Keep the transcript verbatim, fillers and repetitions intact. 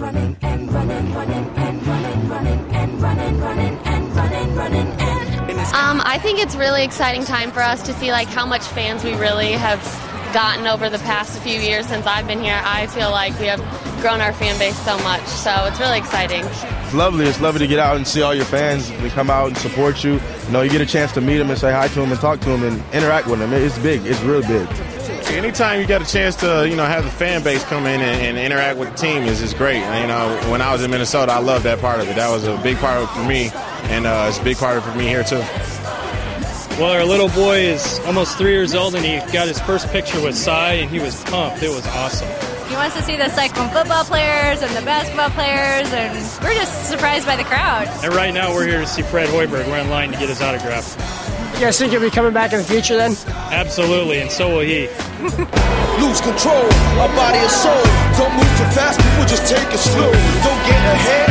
running and running, running and running, running and running, running and running, running and. Um, I think it's really exciting time for us to see like how much fans we really have gotten over the past few years since I've been here. I feel like we have grown our fan base so much, so it's really exciting. It's lovely. It's lovely to get out and see all your fans. They come out and support you. You know, you get a chance to meet them and say hi to them and talk to them and interact with them. It's big. It's real big. Anytime you get a chance to, you know, have the fan base come in and, and interact with the team is is great. And, you know, when I was in Minnesota, I loved that part of it. That was a big part of it for me, and uh, it's a big part of it for me here too. Well, our little boy is almost three years old, and he got his first picture with Cy, and he was pumped. It was awesome. He wants to see the Cyclone football players and the basketball players, and we're just surprised by the crowd. And right now we're here to see Fred Hoiberg. We're in line to get his autograph. You guys think he'll be coming back in the future then? Absolutely, and so will he. Lose control, our body and soul. Don't move too fast, people just take it slow. Don't get ahead.